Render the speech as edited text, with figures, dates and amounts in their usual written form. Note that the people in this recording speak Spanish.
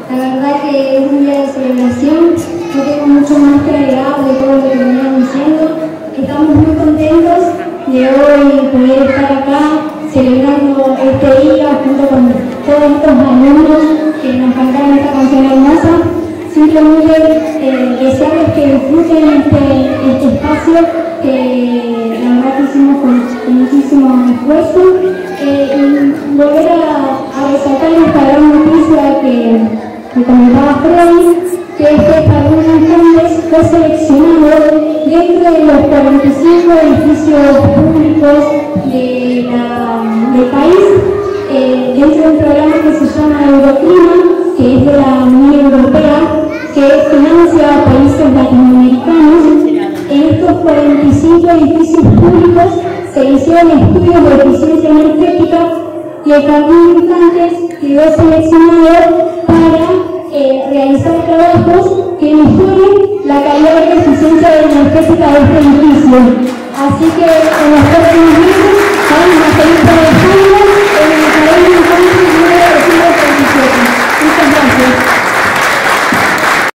La verdad que es un día de celebración, no tengo mucho más que agregar de todo lo que venían diciendo. Estamos muy contentos de hoy poder estar acá celebrando este día junto con todos estos alumnos que nos cantaron esta canción hermosa. Simplemente desearles que disfruten este espacio que la verdad que hicimos con muchísimo esfuerzo y volver a resaltar esta gran noticia que comentaba Freddy, que es que Jardín Antunes fue seleccionado dentro de los 45 edificios públicos del país, dentro de un programa que se llama Euroclima, que es de la Unión Europea, que financia a países latinoamericanos. En estos 45 edificios públicos se hicieron estudios de eficiencia energética y el Jardín Infantes quedó seleccionado para realizar trabajos que mejoren la calidad de eficiencia energética de este edificio. Así que